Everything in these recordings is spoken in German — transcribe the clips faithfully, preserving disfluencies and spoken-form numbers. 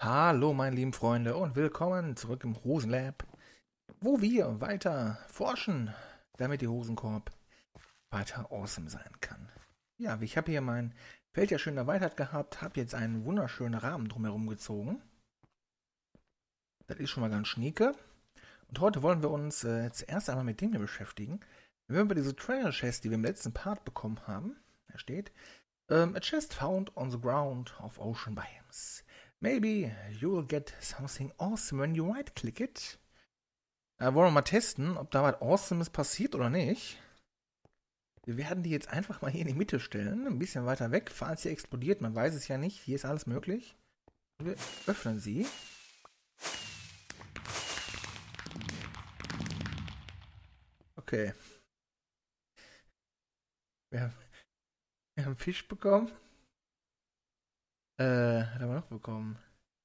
Hallo, meine lieben Freunde, und willkommen zurück im Hosenlab, wo wir weiter forschen, damit die Hosenkorb weiter awesome sein kann. Ja, ich habe hier mein Feld ja schön erweitert gehabt, habe jetzt einen wunderschönen Rahmen drumherum gezogen. Das ist schon mal ganz schnieke. Und heute wollen wir uns äh, zuerst einmal mit dem hier beschäftigen. Wenn wir über diese Treasure Chest, die wir im letzten Part bekommen haben, da steht, um, a chest found on the ground of ocean biomes. Maybe you'll get something awesome when you right-click it. Äh, wollen wir mal testen, ob da was Awesomes passiert oder nicht. Wir werden die jetzt einfach mal hier in die Mitte stellen, ein bisschen weiter weg, falls sie explodiert. Man weiß es ja nicht. Hier ist alles möglich. Wir öffnen sie. Okay. Wir haben, wir haben Fisch bekommen. Äh, was haben wir noch bekommen?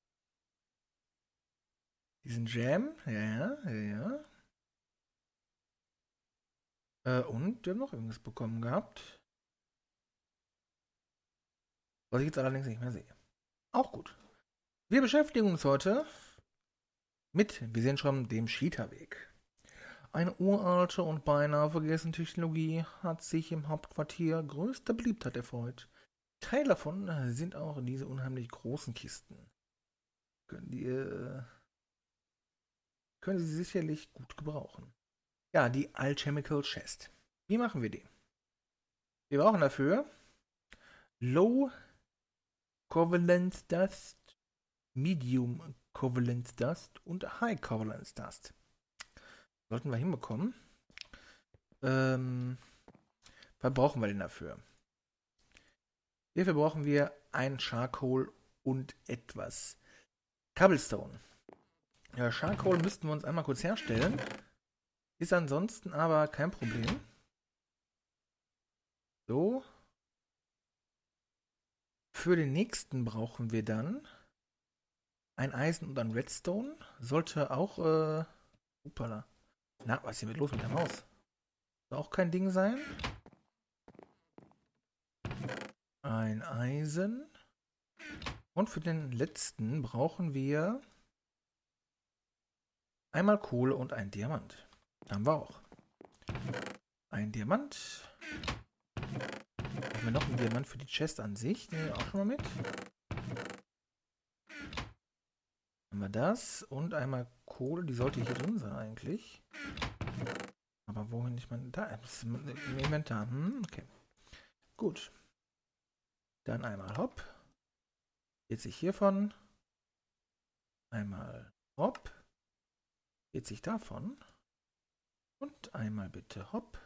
Diesen Jam. Ja, ja, ja, ja. Äh, und wir haben noch irgendwas bekommen gehabt. Was ich jetzt allerdings nicht mehr sehe. Auch gut. Wir beschäftigen uns heute mit, wir sehen schon, dem Cheetah-Weg. Eine uralte und beinahe vergessene Technologie hat sich im Hauptquartier größter Beliebtheit erfreut. Teil davon sind auch diese unheimlich großen Kisten. Können, die, äh, können Sie sicherlich gut gebrauchen. Ja, die Alchemical Chest. Wie machen wir die? Wir brauchen dafür Low Covalent Dust, Medium Covalent Dust und High Covalent Dust. Sollten wir hinbekommen. Ähm, was brauchen wir denn dafür? Hierfür brauchen wir ein Charcoal und etwas Cobblestone. Ja, Charcoal müssten wir uns einmal kurz herstellen. Ist ansonsten aber kein Problem. So. Für den nächsten brauchen wir dann ein Eisen und ein Redstone. Sollte auch, äh, upala. Na, was ist hier mit los mit der Maus? Soll auch kein Ding sein. Ein Eisen. Und für den letzten brauchen wir einmal Kohle und ein Diamant. Haben wir auch. Ein Diamant. Haben wir noch einen Diamant für die Chest an sich? Den auch schon mal mit. Haben wir das. Und einmal Kohle. Die sollte hier drin sein eigentlich. Aber wohin nicht mein... Da ist im Inventar. Hm, okay. Gut. Dann einmal Hopp. vierzig hiervon. Einmal Hopp. vierzig davon. Und einmal bitte Hopp.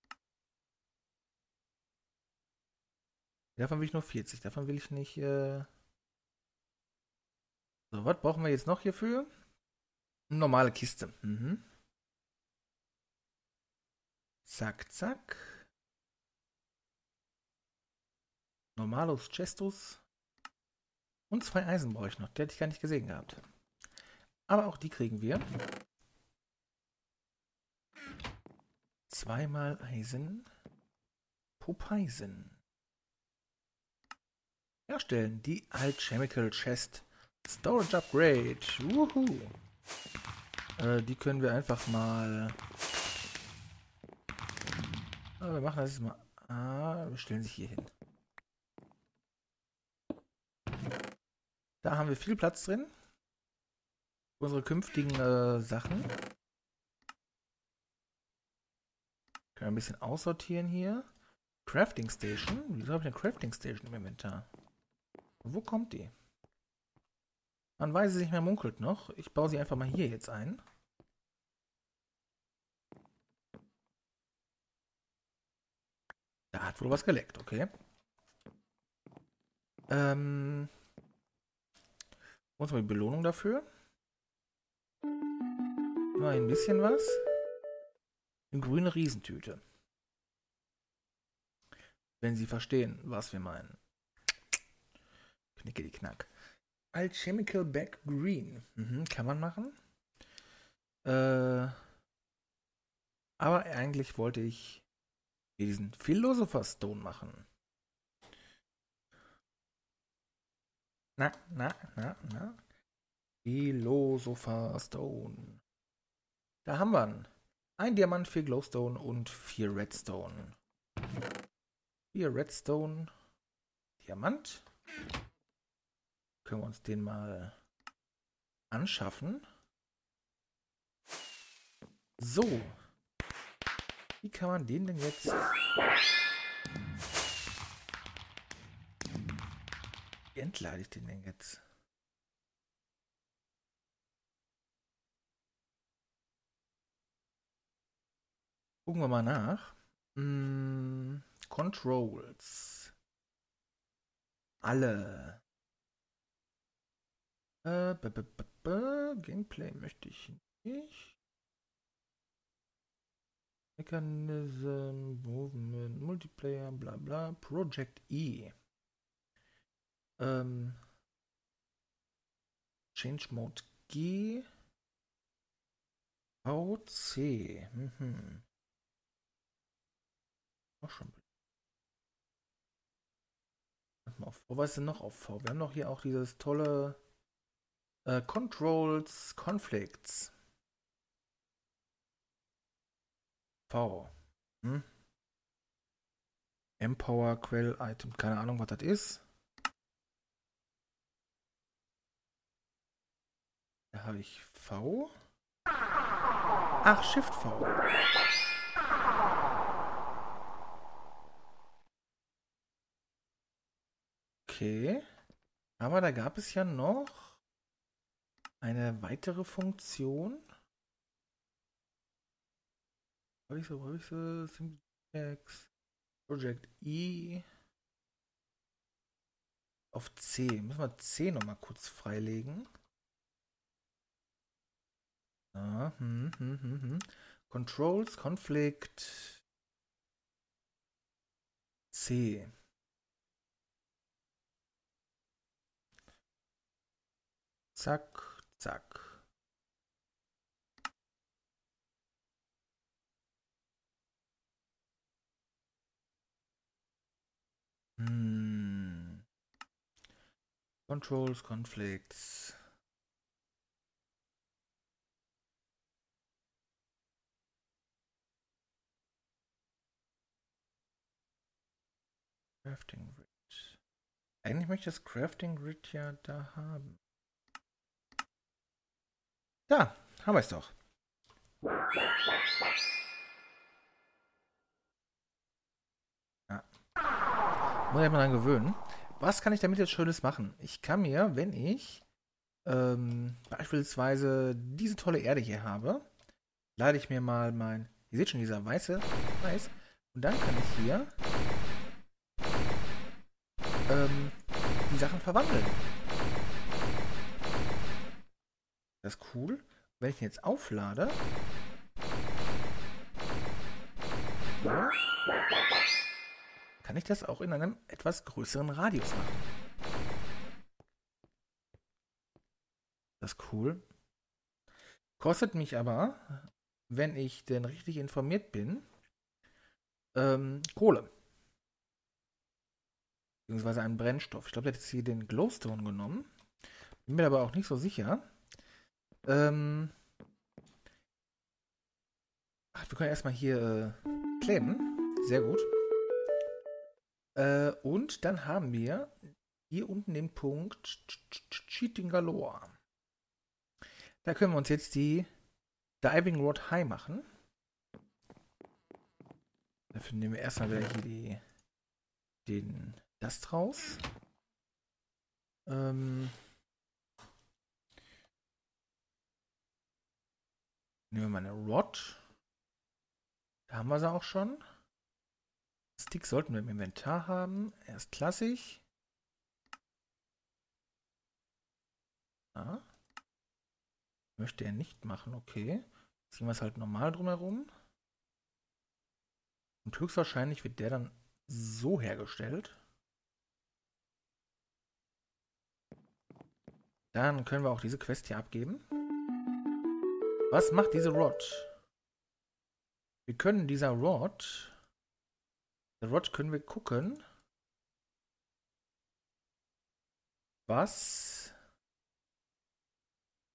Davon will ich nur vierzig. Davon will ich nicht... Äh so, was brauchen wir jetzt noch hierfür? Eine normale Kiste. Mhm. Zack, zack. Normalus Chestus. Und zwei Eisen brauche ich noch. Die hätte ich gar nicht gesehen gehabt. Aber auch die kriegen wir. Zweimal Eisen. Popeisen. Herstellen. Die Alchemical Chest. Storage Upgrade. Wuhu. Äh, die können wir einfach mal... Ah, wir machen das jetzt mal... Ah, wir stellen sich hier hin. Da haben wir viel Platz drin. Für unsere künftigen äh, Sachen. Können wir ein bisschen aussortieren hier. Crafting Station. Wieso habe ich eine Crafting Station im Inventar? Wo kommt die? Man weiß es nicht mehr, munkelt noch. Ich baue sie einfach mal hier jetzt ein. Da hat wohl was geleckt, okay. Ähm... Uns mal die Belohnung dafür. Nur ein bisschen was. Eine grüne Riesentüte. Wenn Sie verstehen, was wir meinen. Knicke die Knack. Alchemical Back Green. Mhm, kann man machen. Äh, aber eigentlich wollte ich diesen Philosopher's Stone machen. Na, na, na, na. Philosopher Stone. Da haben wir ihn. Ein Diamant, vier Glowstone und vier Redstone. Vier Redstone. Diamant. Können wir uns den mal anschaffen. So. Wie kann man den denn jetzt... Wie entleite ich den denn jetzt? Gucken wir mal nach. Hm, Controls. Alle. Äh, b -b -b -b Gameplay möchte ich nicht. Mechanism, Movement, Multiplayer, bla bla. Project E. Ähm, Change Mode G. V C. Mhm. Auch schon. Mal auf V. Was ist denn noch auf V? Wir haben doch hier auch dieses tolle äh, Controls, Conflicts. V. Hm? Empower, Quell, Item. Keine Ahnung, was das ist. Da habe ich V. Ach, Shift V. Okay. Aber da gab es ja noch eine weitere Funktion. Habe ich so, habe ich so, Syntax, Project E. Auf C. Müssen wir C nochmal kurz freilegen. Ah, hm, hm, hm, hm. Controls, Conflict. C. Zack, zack. Hm. Controls, Conflicts. Crafting Grid. Eigentlich möchte ich das Crafting Grid ja da haben. Da, haben wir es doch. Ja. Muss ich mal dran gewöhnen. Was kann ich damit jetzt Schönes machen? Ich kann mir, wenn ich ähm, beispielsweise diese tolle Erde hier habe, lade ich mir mal mein, ihr seht schon, dieser weiße Weiß, und dann kann ich hier ähm, die Sachen verwandeln. Das ist cool. Wenn ich den jetzt auflade, ja, kann ich das auch in einem etwas größeren Radius machen. Das ist cool. Kostet mich aber, wenn ich denn richtig informiert bin, ähm, Kohle. Beziehungsweise einen Brennstoff. Ich glaube, der hat jetzt hier den Glowstone genommen. Bin mir aber auch nicht so sicher. Ähm. Ach, wir können erstmal hier äh, kleben. Sehr gut. Äh, und dann haben wir hier unten den Punkt Cheating Galore. Da können wir uns jetzt die Diving Rod High machen. Dafür nehmen wir erstmal wieder hier die, den Dust raus. Ähm, nehmen wir mal eine Rod. Da haben wir sie auch schon. Stick sollten wir im Inventar haben. Erst klassisch. Ah. Möchte er nicht machen, okay. Ziehen wir es halt normal drumherum. Und höchstwahrscheinlich wird der dann so hergestellt. Dann können wir auch diese Quest hier abgeben. Was macht diese Rod? Wir können dieser Rod... Der Rod können wir gucken, was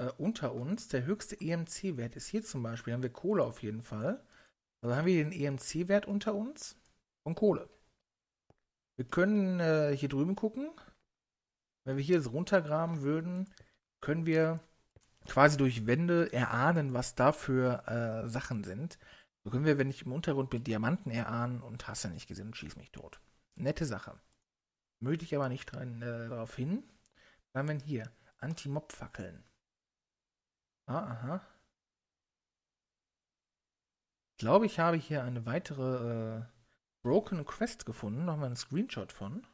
äh, unter uns. Der höchste E M C-Wert ist hier zum Beispiel. Haben wir Kohle auf jeden Fall. Also haben wir den E M C-Wert unter uns von Kohle. Wir können äh, hier drüben gucken. Wenn wir hier so runtergraben würden, können wir quasi durch Wände erahnen, was da für äh, Sachen sind. So können wir, wenn ich im Untergrund bin, Diamanten erahnen und hast du nicht gesehen und schieß mich tot. Nette Sache. Möchte ich aber nicht dran, äh, darauf hin. Dann haben wir hier Anti-Mob-Fackeln. Ah, aha. Ich glaube, ich habe hier eine weitere äh, Broken Quest gefunden. Nochmal einen Screenshot von.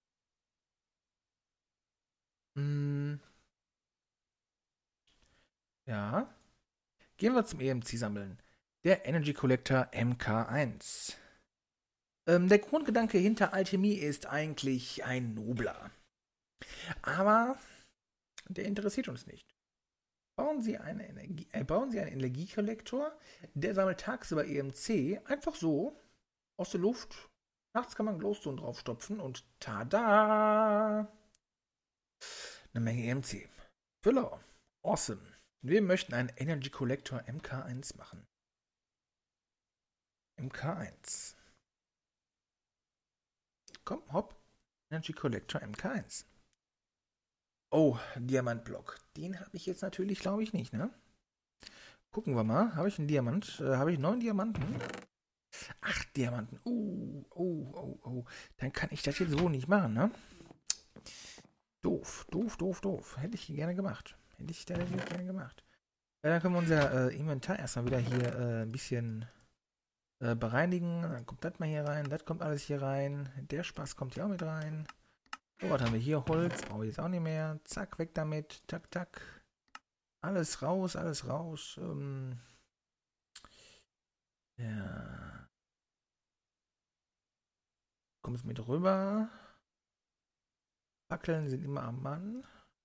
Hm. Ja. Gehen wir zum E M C sammeln. Der Energy Collector M K eins. Ähm, der Grundgedanke hinter Alchemie ist eigentlich ein nobler. Aber der interessiert uns nicht. Bauen Sie, eine Energie, äh, bauen Sie einen Energiekollektor, der sammelt tagsüber E M C einfach so aus der Luft. Nachts kann man Glowstone draufstopfen und tada! Eine Menge E M C. Füller. Awesome. Wir möchten einen Energy Collector M K eins machen. M K eins. Komm, hopp. Energy Collector M K eins. Oh, Diamantblock. Den habe ich jetzt natürlich, glaube ich, nicht, ne? Gucken wir mal. Habe ich einen Diamant? Äh, habe ich neun Diamanten? Acht Diamanten. Oh, oh, oh, oh. Dann kann ich das jetzt so nicht machen, ne? Doof, doof, doof, doof. Hätte ich gerne gemacht. Hätte ich da gerne gemacht. Ja, dann können wir unser äh, Inventar erstmal wieder hier äh, ein bisschen äh, bereinigen. Dann kommt das mal hier rein. Das kommt alles hier rein. Der Spaß kommt hier auch mit rein. So, was haben wir hier? Holz. Brauche ich jetzt auch nicht mehr. Zack, weg damit. Tak, tak. Alles raus, alles raus. Ähm, ja. Kommt mit rüber. Fackeln sind immer am Mann.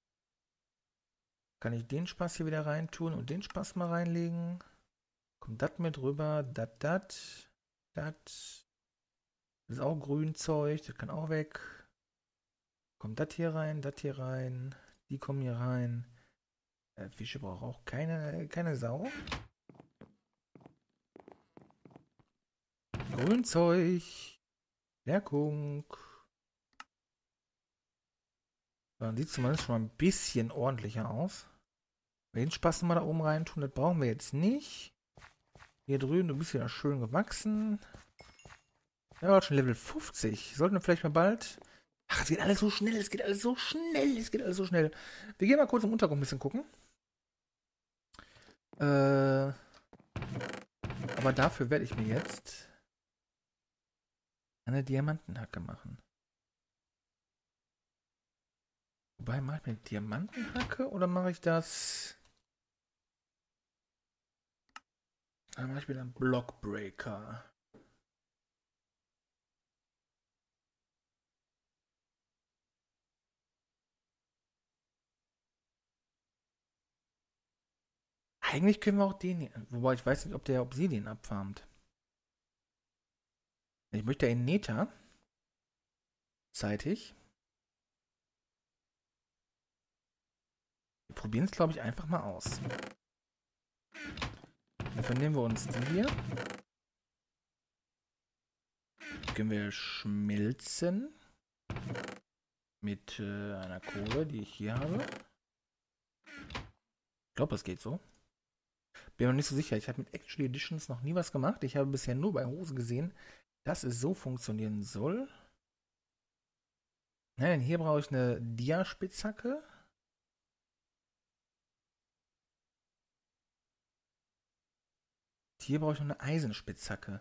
Kann ich den Spaß hier wieder reintun und den Spaß mal reinlegen. Kommt das mit rüber. Dat, dat. Dat. Das ist auch Grünzeug. Das kann auch weg. Kommt das hier rein, das hier rein. Die kommen hier rein. Äh, Fische braucht auch keine, keine Sau. Grünzeug. Stärkung. Dann sieht es zumindest schon mal ein bisschen ordentlicher aus. Den Spaß mal da oben rein tun, das brauchen wir jetzt nicht. Hier drüben, du bist ja schön gewachsen. Ja, war schon Level fünfzig. Sollten wir vielleicht mal bald... Ach, es geht alles so schnell, es geht alles so schnell, es geht alles so schnell. Wir gehen mal kurz im Untergrund ein bisschen gucken. Äh, aber dafür werde ich mir jetzt eine Diamantenhacke machen. Wobei, mache ich mir eine Diamantenhacke oder mache ich das... Dann mache ich wieder einen Blockbreaker. Eigentlich können wir auch den... Wobei ich weiß nicht, ob der Obsidian abfarmt. Ich möchte einen Nether. Zeitig. Wir probieren es, glaube ich, einfach mal aus. Dafür nehmen wir uns die hier. Die können wir schmelzen. Mit äh, einer Kohle, die ich hier habe. Ich glaube, das geht so. Bin mir nicht so sicher. Ich habe mit Actually Editions noch nie was gemacht. Ich habe bisher nur bei Hosen gesehen, dass es so funktionieren soll. Nein, hier brauche ich eine Dia-Spitzhacke. Hier brauche ich noch eine Eisenspitzhacke.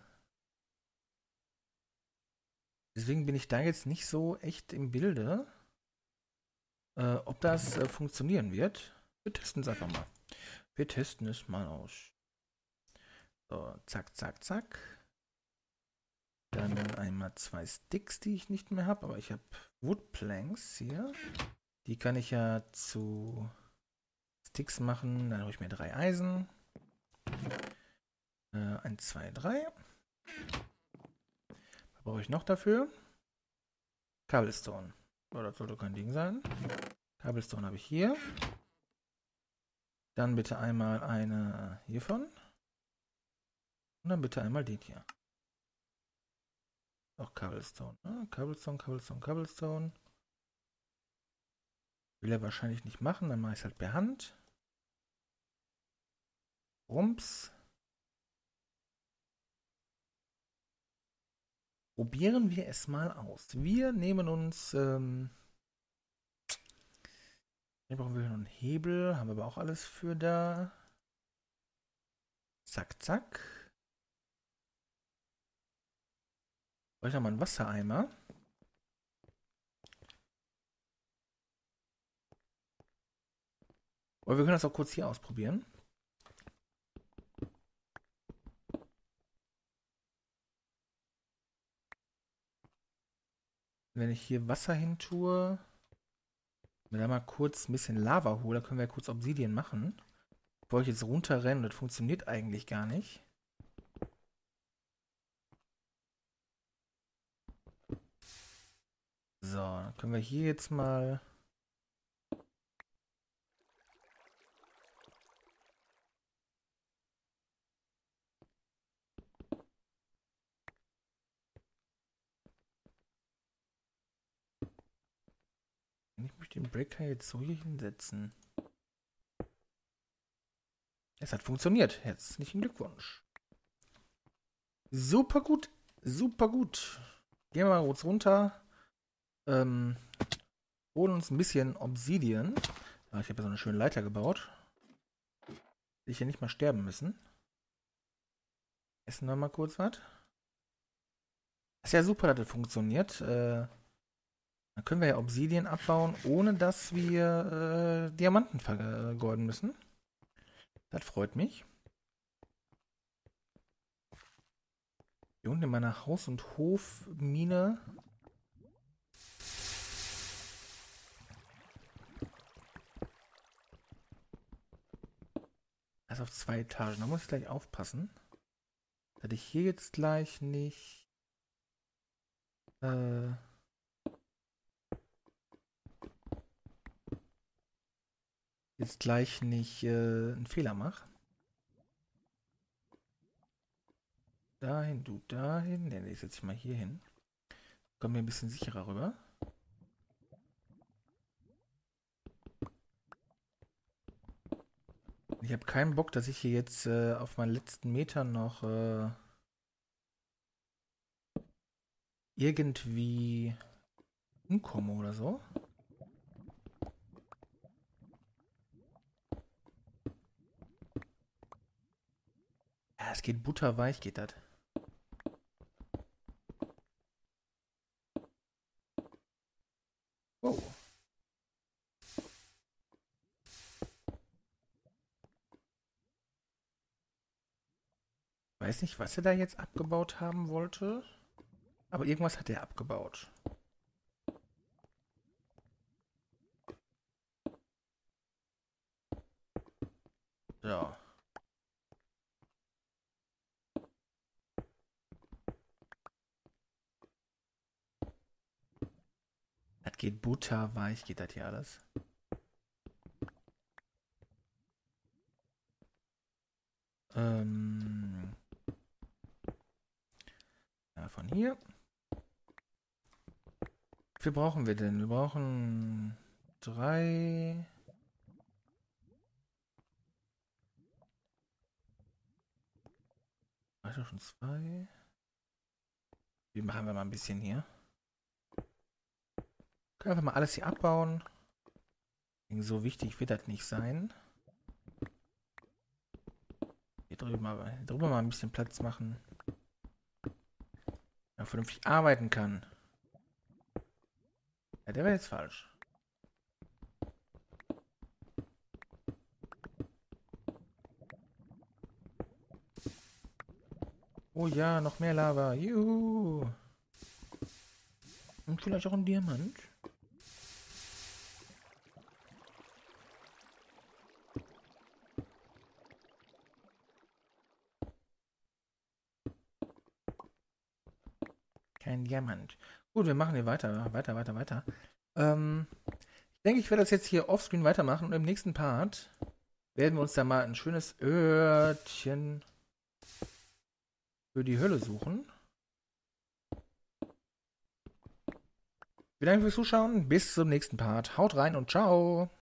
Deswegen bin ich da jetzt nicht so echt im Bilde, äh, ob das äh, funktionieren wird. Wir testen es einfach mal. Wir testen es mal aus. So, zack, zack, zack. Dann einmal zwei Sticks, die ich nicht mehr habe, aber ich habe Woodplanks hier. Die kann ich ja zu Sticks machen. Dann habe ich mir drei Eisen. Äh, eins, zwei, drei. Was brauche ich noch dafür? Cobblestone. Oh, das sollte kein Ding sein. Cobblestone habe ich hier. Dann bitte einmal eine hiervon. Und dann bitte einmal den hier. Auch Cobblestone. Ne? Cobblestone, Cobblestone, Cobblestone. Will er wahrscheinlich nicht machen, dann mache ich es halt per Hand. Rums. Probieren wir es mal aus. Wir nehmen uns... Ähm, hier brauchen wir noch einen Hebel. Haben wir aber auch alles für da. Zack, zack. Brauche ich noch mal einen Wassereimer. Aber wir können das auch kurz hier ausprobieren. Wenn ich hier Wasser hin tue, wenn da mal kurz ein bisschen Lava hole, dann können wir ja kurz Obsidian machen. Bevor ich jetzt runterrenne, das funktioniert eigentlich gar nicht. So, dann können wir hier jetzt mal... Ich möchte den Breaker jetzt so hier hinsetzen. Es hat funktioniert. Herzlichen Glückwunsch. Super gut. Super gut. Gehen wir mal kurz runter. Ähm, holen uns ein bisschen Obsidian. Ah, ich habe ja so eine schöne Leiter gebaut. Hätte ich ja nicht mal sterben müssen. Essen wir mal kurz was. Ist ja super, dass das funktioniert. Äh, dann können wir ja Obsidian abbauen, ohne dass wir äh, Diamanten vergeuden müssen. Das freut mich. Hier unten in meiner Haus- und Hofmine. Also auf zwei Etagen. Da muss ich gleich aufpassen. Dass ich hier jetzt gleich nicht... Äh, jetzt gleich nicht äh, einen Fehler mache. Dahin, du dahin. Ne, den setze ich mal hier hin. Kommen wir ein bisschen sicherer rüber. Ich habe keinen Bock, dass ich hier jetzt äh, auf meinen letzten Metern noch äh, irgendwie umkomme oder so. Ja, es geht butterweich, geht das. Oh. Weiß nicht, was er da jetzt abgebaut haben wollte. Aber irgendwas hat er abgebaut. So. Das geht butterweich, geht das hier alles. Ähm. Ja, von hier. Wie viel brauchen wir denn? Wir brauchen drei. Also schon zwei. Wie machen wir mal ein bisschen hier? Können einfach mal alles hier abbauen. So wichtig wird das nicht sein. Hier drüben mal, hier drüber mal ein bisschen Platz machen. Ja, vernünftig arbeiten kann. Ja, der wäre jetzt falsch. Oh ja, noch mehr Lava. Juhu. Und vielleicht auch ein Diamant. Kein Diamant. Gut, wir machen hier weiter, weiter, weiter, weiter. Ähm, ich denke, ich werde das jetzt hier offscreen weitermachen und im nächsten Part werden wir uns da mal ein schönes Örtchen für die Hölle suchen. Vielen Dank fürs Zuschauen. Bis zum nächsten Part. Haut rein und ciao.